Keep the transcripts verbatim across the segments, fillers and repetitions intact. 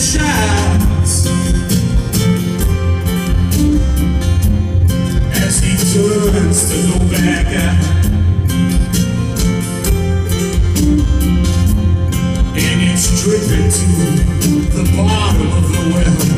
shouts as he turns to go back out, and it's dripping to the bottom of the well.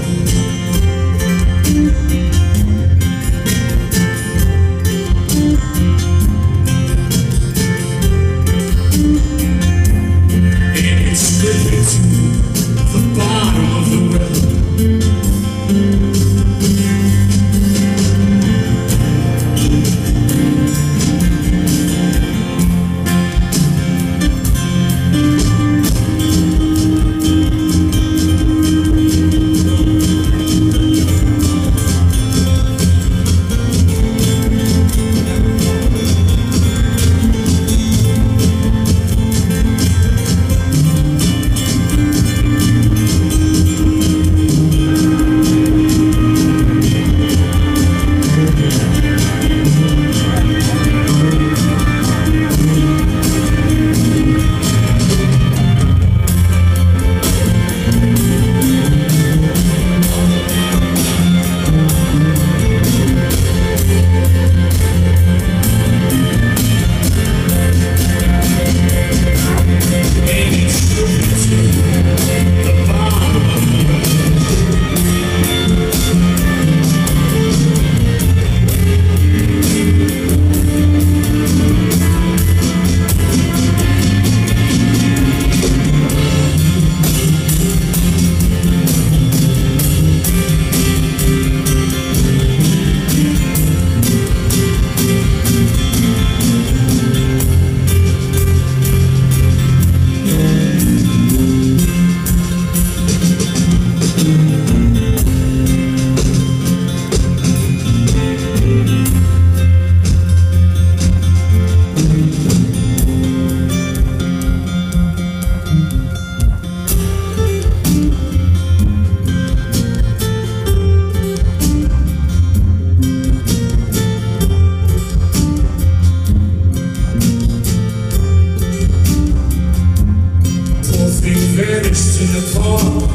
Vanished in the fall.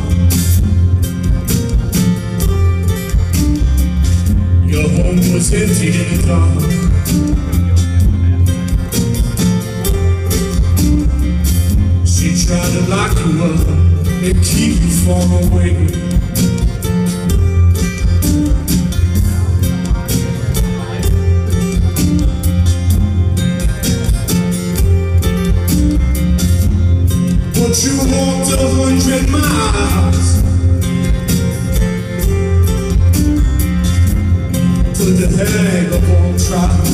Your home was empty in the dark. She tried to lock you up and keep you far away. But you walked a hundred miles to the hang up on trial.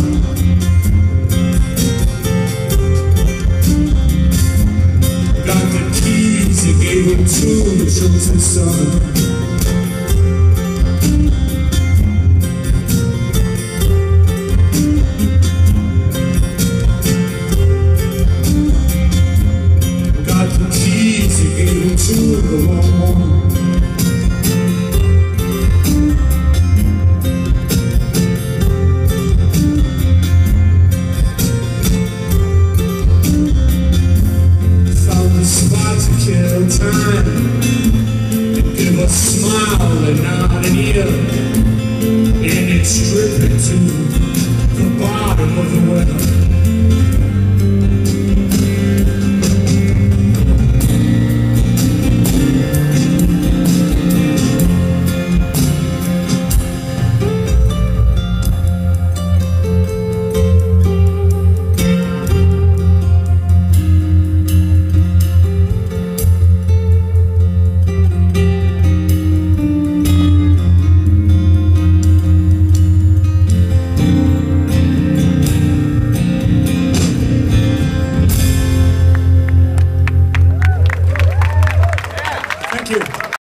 Got the keys and gave them to the chosen son. To the wrong one.